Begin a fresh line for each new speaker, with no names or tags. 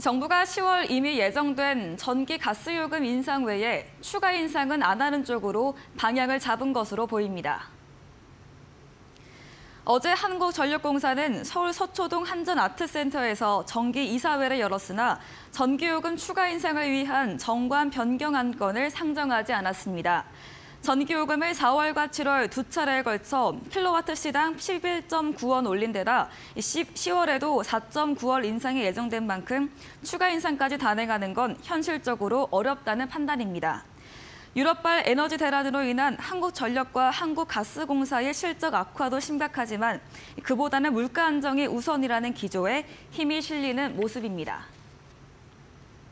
정부가 10월 이미 예정된 전기 가스 요금 인상 외에 추가 인상은 안 하는 쪽으로 방향을 잡은 것으로 보입니다. 어제 한국전력공사는 서울 서초동 한전아트센터에서 정기 이사회를 열었으나 전기요금 추가 인상을 위한 정관 변경 안건을 상정하지 않았습니다. 전기요금을 4월과 7월 두 차례에 걸쳐 킬로와트 시당 11.9원 올린 데다 10월에도 4.9원 인상이 예정된 만큼 추가 인상까지 단행하는 건 현실적으로 어렵다는 판단입니다. 유럽발 에너지 대란으로 인한 한국전력과 한국가스공사의 실적 악화도 심각하지만 그보다는 물가 안정이 우선이라는 기조에 힘이 실리는 모습입니다.